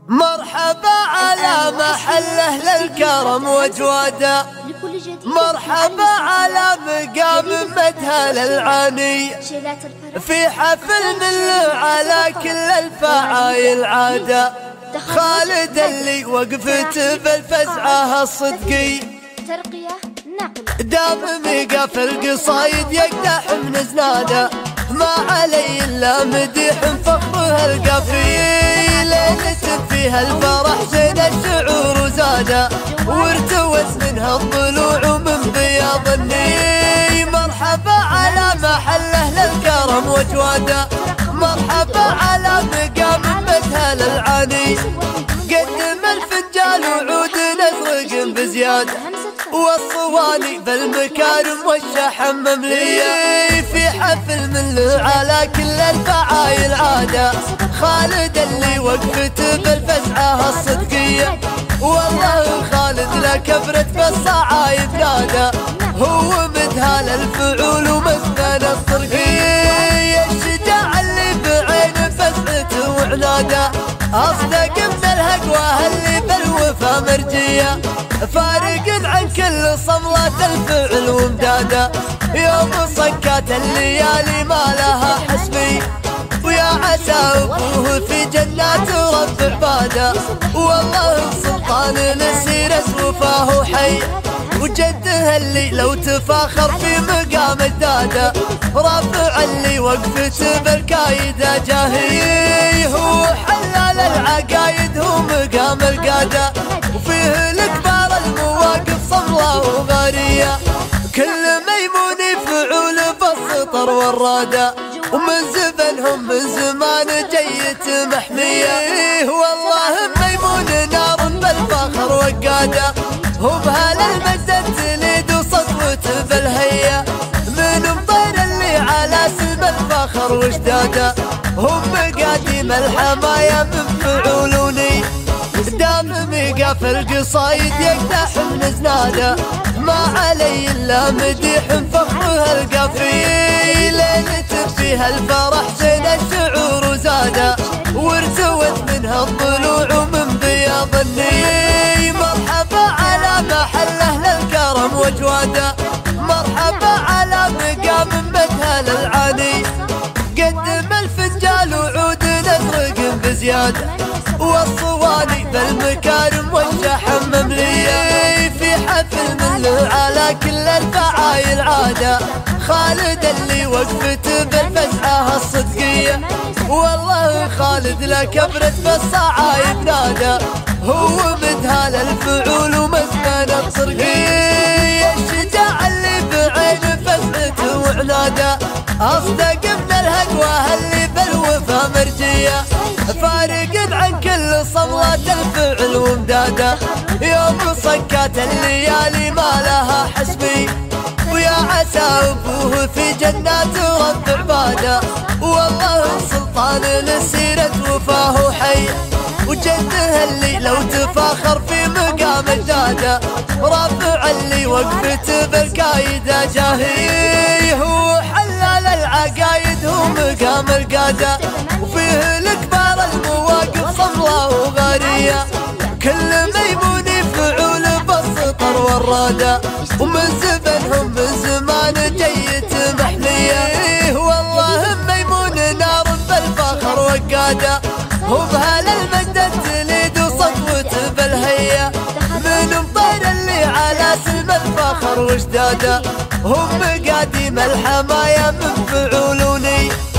مرحبا على محله للكرم وجواده، مرحبا على مقام مدها للعاني، في حفل من على كل الفعايل عاده، خالد اللي وقفت بالفزعه الصدقي دام ميقا في القصايد يقدح من زناده، ما علي الا مديح فخره القافي، ليلة فيها الفرح زين الشعور وزاده، وارتوت منها الضلوع ومن بياض الني، مرحبا على محله للكرم وجواده، مرحبا على مقام مدها للعاني، قدم الفنجان وعود نزرق بزياده، والصواني بالمكارم والشحم ممليه، في حفل من على كل الفعايل عاده، خالد اللي وقفت بالفزعه الصدقيه، والله خالد لا كبرت بالصعايب ناده، هو مذهل الفعول ومثنى الصرقيه، الشجاع اللي بعين فزعته وعناده، اصدق من الهقوه اللي بالوفا مرجيه، فارق عن كل صملات الفعل ومداده، يوم صكات الليالي ما لها حسبي، ويا عسى ابوه في جنات رب عباده، والله السلطان لسيرة وفاه حي، وجده اللي لو تفاخر في مقام الداده، رافع اللي وقفت بالكايده جاهي، هو حلال العقايد هو مقام القاده، وفيه الكبار المواقف صمله وغاريه، كل ميمون فعول بالسطر والراده، ومن زبنهم من زمان جيت محميه، والله ميمون نار بالفخر وقاده، هو بهالمجد تليد وصدوته بالهيه، من مطير اللي على سم الفخر وجداده، هم مقاديم الحمايه من فعولوني، دام ميقا في القصايد يقدح من زناده، ما علي الا مديح فخره القافي، ليلة فيها الفرح زين الشعور وزاده، وارتوت منها الضلوع ومن بياض الني، مرحبا على محله للكرم وجواده، مرحبا على مقام مدها للعاني، قدم الفنجال وعود نزرق بزياده، والصواني بالمكارم والشحم ممليه، في حفل من على كل الفعايل عاده، خالد اللي وقفت بالفزعه الصدقيه، والله خالد لا كبرت بالصعايب ناده، هو مذهل الفعول ومثنى الصرقيه، الشجاع اللي بعين فزعته وعناده، اصدق من الهقوه اللي بالوفا مرجيه، فارق عن كل صملات الفعل ومداده، يوم صكات الليالي ما لها حسبي، ويا عسى ابوه في جنات رب عباده، والله السلطان لسيرة وفاه حي، وجده اللي لو تفاخر في مقام الداده، رافع اللي وقفت بالكايده جاهي، هو حلال العقايد هو مقام القاده، وفيه الكبار المواقف صمله وغاريه، كل ميمون فعول بالسطر والراده، ومن زبنهم من زمان جيت محميه، والله ميمون نار بالفخر وقاده، هو بهالمجد تليد وصدوته بالهيه، من مطير اللي على سلم الفخر وجداده، هم مقاديم الحمايه من فعولوني.